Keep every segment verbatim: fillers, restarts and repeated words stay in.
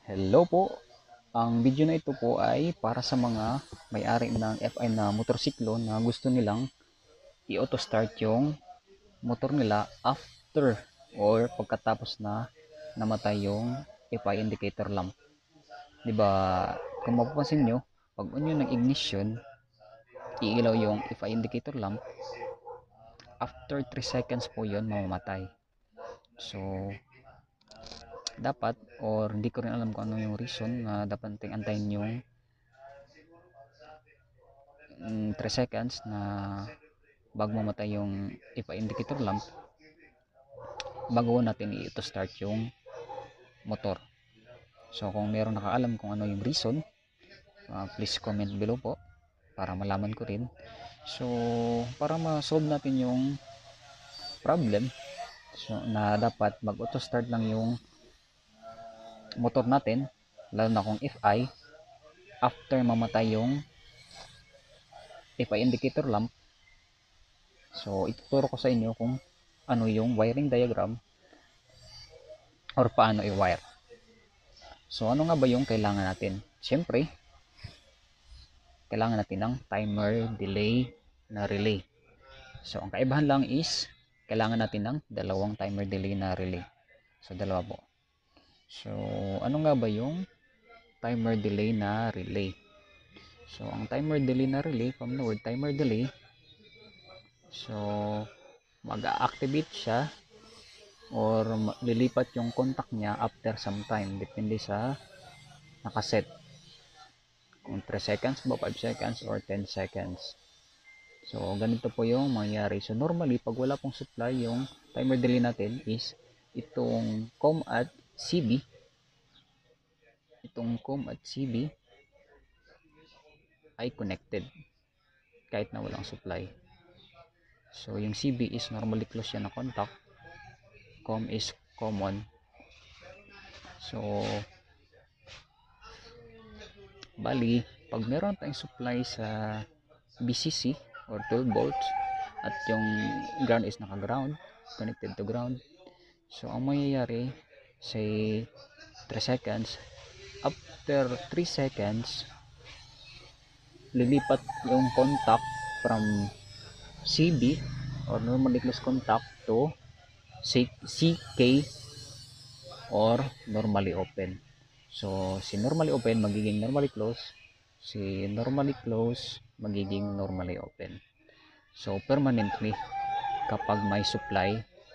Hello po. Ang video na ito po ay para sa mga may-ari ng F I na motorsiklo na gusto nilang i-auto start yung motor nila after or pagkatapos na namatay yung F I indicator lamp. 'Di ba? Kung mapapansin nyo, pag on yun ng ignition, iilaw yung F I indicator lamp. After three seconds po yun mamamatay. So, dapat or hindi ko rin alam kung ano yung reason na dapat nating antayin yung mm, three seconds na bago mamatay yung ipa indicator lamp bago natin i-auto start yung motor. So kung meron nakaalam kung ano yung reason, uh, please comment below po para malaman ko rin. So para ma-solve natin yung problem, so na dapat mag-auto start lang yung motor natin, lalo na kung F I, after mamatay yung F I indicator lamp. So ituturo ko sa inyo kung ano yung wiring diagram or paano i-wire. So ano nga ba yung kailangan natin? Siyempre, kailangan natin ng timer delay na relay. So ang kaibahan lang is kailangan natin ng dalawang timer delay na relay. So dalawa po. So ano nga ba yung timer delay na relay? So ang timer delay na relay, from the word timer delay, so mag-activate siya or lilipat yung contact niya after some time, depende sa nakaset, kung three seconds ba, five seconds or ten seconds. So ganito po yung mangyayari. So normally pag wala pong supply, yung timer delay natin is itong COM at C B, itong COM at C B ay connected kahit na walang supply. So yung C B is normally close yan na contact, COM is common. So bali pag meron tayong supply sa B C C or twelve volts at yung ground is naka ground, connected to ground, so ang mangyayari say three seconds, after three seconds lilipat yung contact from C B or normally close contact to C K or normally open. So si normally open magiging normally close, si normally close magiging normally open. So permanently kapag may supply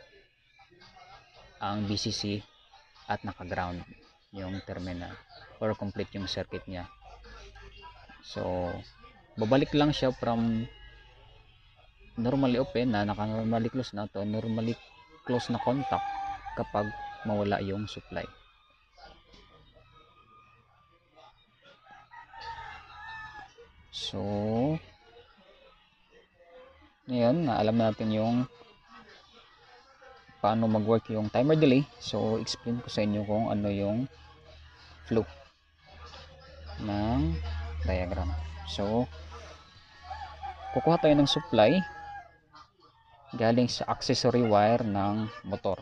ang B C C at naka-ground yung terminal or complete yung circuit niya. So babalik lang siya from normally open na naka normally close na to normally close na contact kapag mawala yung supply. So ngayon na alam natin yung paano mag-work yung timer delay, so explain ko sa inyo kung ano yung flow ng diagram. So kukuha tayo ng supply galing sa accessory wire ng motor.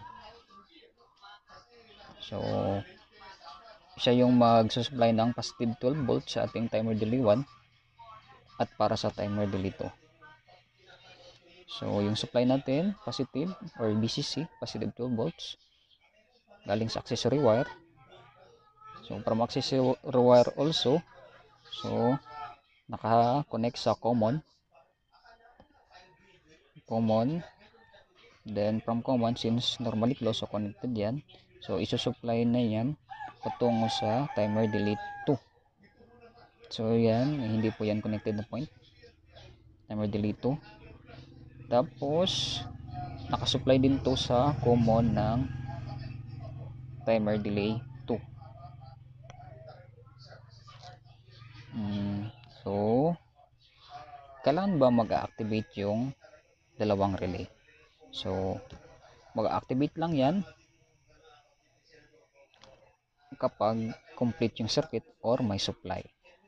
So siya yung magsusupply ng positive twelve volts sa ating timer delay one at para sa timer delay two. So yung supply natin positive or B C C, positive twelve volts, galing sa accessory wire. So from accessory wire also, so naka-connect sa common common then from common, since normally close, so connected yan, so isusupply na yan patungo sa timer delay two. So yan, hindi po yan connected na point, timer delay two. Tapos nakasupply din to sa common ng timer delay two. hmm, so kailangan ba mag-activate yung dalawang relay? So mag-activate lang yan kapag complete yung circuit or may supply.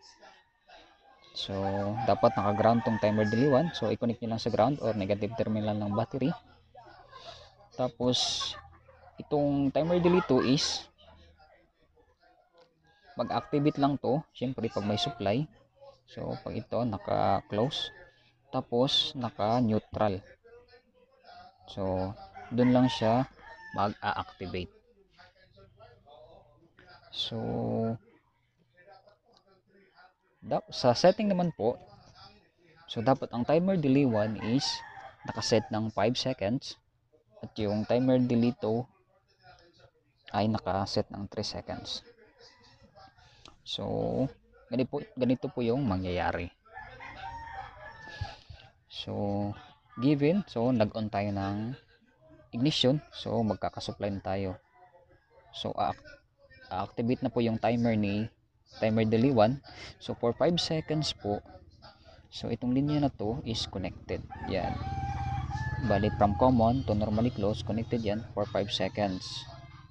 So dapat naka-ground tong timer delay one, so i-connect nyo lang sa ground or negative terminal ng battery. Tapos itong timer delay two is mag-activate lang to syempre pag may supply. So pag ito naka-close tapos naka-neutral, so dun lang siya mag-a-activate. So sa setting naman po, so dapat ang timer delay one is nakaset ng five seconds at yung timer delay two ay nakaset ng three seconds. So ganito po, ganito po yung mangyayari. So given, so nag-on tayo ng ignition, so magkakasupply na tayo. So a-activate na po yung timer ni timer delay one. So for five seconds po, so itong linya na to is connected. Yan, bali from common to normally close, connected yan for five seconds.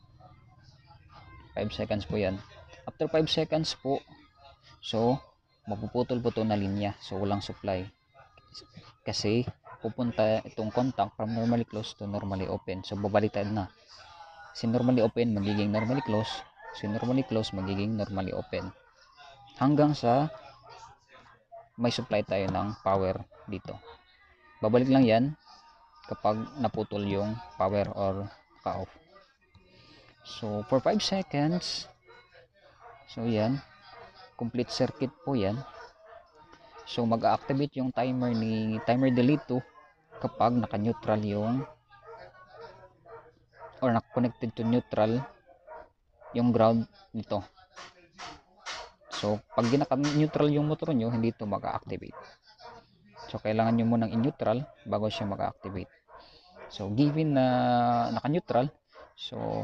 five seconds po yan. After five seconds po, so mapuputol po to na linya, so walang supply kasi pupunta itong contact from normally close to normally open. So babaliktad na, si normally open magiging normally close, si normally close magiging normally open, hanggang sa may supply tayo ng power dito. Babalik lang yan kapag naputol yung power or ka-off. So for five seconds, so yan, complete circuit po yan. So mag-activate yung timer ni timer delay two kapag naka-neutral yung or naka-connected to neutral yung ground nito. So pag naka-neutral yung motor nyo, hindi ito mag-activate. So kailangan nyo munang in-neutral bago siya mag-activate. So given na naka-neutral, so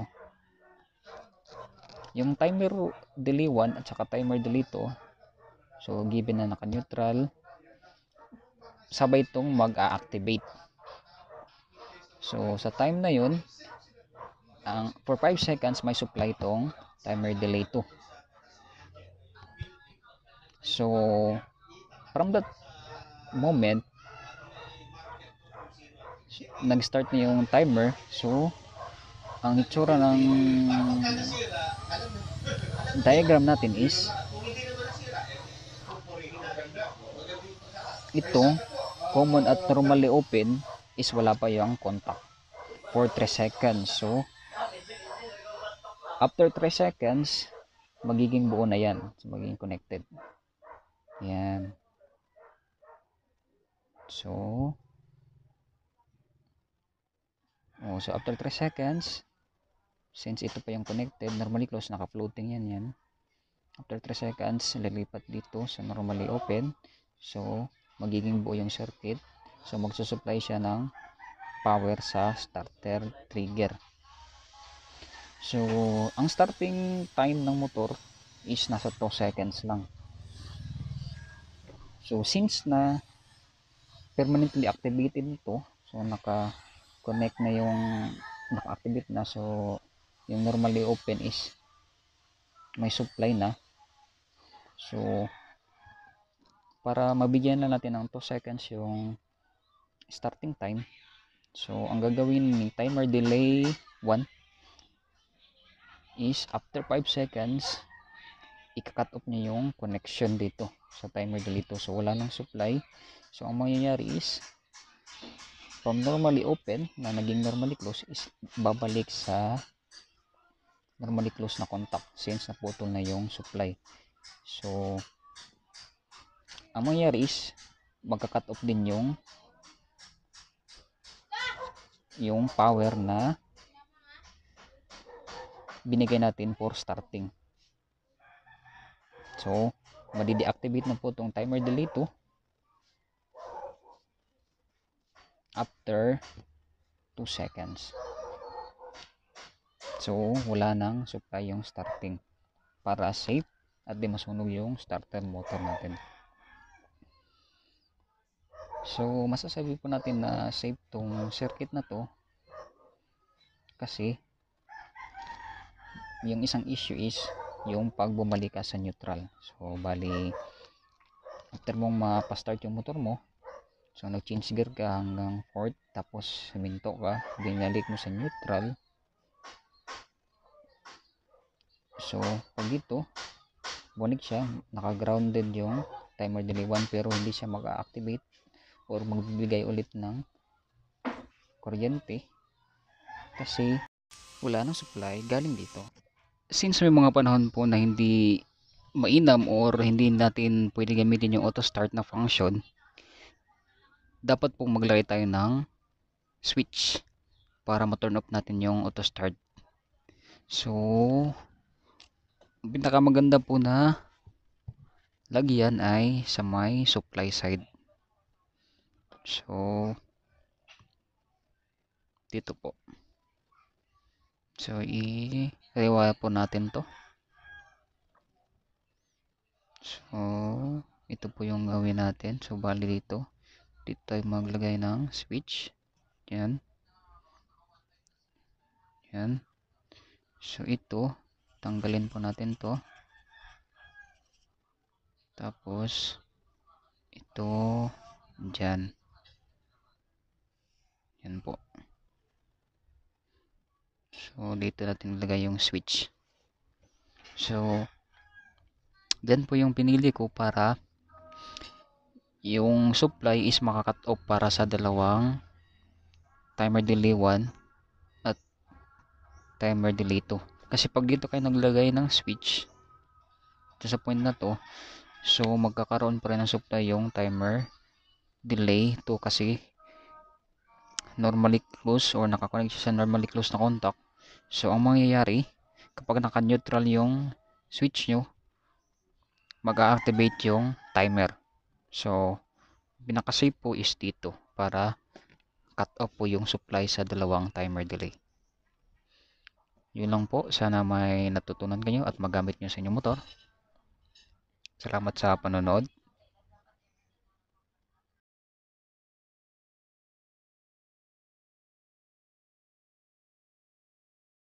yung timer delay one at saka timer delay two, so given na naka-neutral, sabay itong mag-a-activate. So sa time na yun, ang for five seconds may supply itong timer delay two. So from that moment, nag-start na yung timer. So ang itsura ng diagram natin is ito, common at normally open is wala pa yung contact for three seconds. So after three seconds, magiging buo na yan, so magiging connected yan. So oh, so after three seconds, since ito pa yung connected, normally close, naka floating yan yan. After three seconds, lilipat dito sa normally open, so magiging buo yung circuit. So magsusupply siya ng power sa starter trigger. So ang starting time ng motor is nasa two seconds lang. So since na permanently activated ito, so naka connect na yung naka-activate na, so yung normally open is may supply na. So para mabigyan na natin ng two seconds yung starting time, so ang gagawin ni timer delay one is after five seconds, ika-cut off niya yung connection dito sa timer delay two. So wala nang supply. So ang mangyayari is from normally open na naging normally close is babalik sa normally close na contact since naputol na yung supply. So ang mangyayari is magka-cut off din yung yung power na binigay natin for starting. So madi-deactivate na po itong timer delay two after two seconds. So wala nang supply yung starting para safe at di masunog yung starter motor natin. So masasabi po natin na safe tong circuit na to kasi yung isang issue is yung pag bumalik ka sa neutral. So bali after mong mapa-start yung motor mo, so nag-change gear ka hanggang fourth, tapos huminto ka, binalik mo sa neutral. So pag dito bunik siya, naka-grounded yung timer delay one, pero hindi siya mag-activate or magbibigay ulit ng kuryente kasi wala nang supply galing dito. Since may mga panahon po na hindi mainam or hindi natin pwede gamitin yung auto start na function, dapat pong maglagay tayo ng switch para ma-turn off natin yung auto start. So pinakamaganda po na lagyan ay sa may supply side. So dito po. So i-rewire po natin to. So ito po yung gawin natin. So bali dito, dito tayo maglagay ng switch. Yan. Yan. So ito, tanggalin po natin to. Tapos ito dyan. Yan po. So dito natin ilagay yung switch. So then po yung pinili ko para yung supply is makakat off para sa dalawang timer delay one at timer delay two. Kasi pag dito kayo naglagay ng switch ito sa point na to, so magkakaroon pa rin ng supply yung timer delay two kasi normally close or nakakonect siya sa normally close na contact. So ang mangyayari kapag naka-neutral yung switch nyo, mag-activate yung timer. So pinaka-safe po is dito para cut off po yung supply sa dalawang timer delay. Yun lang po, sana may natutunan kayo at magamit nyo sa inyong motor. Salamat sa panonood.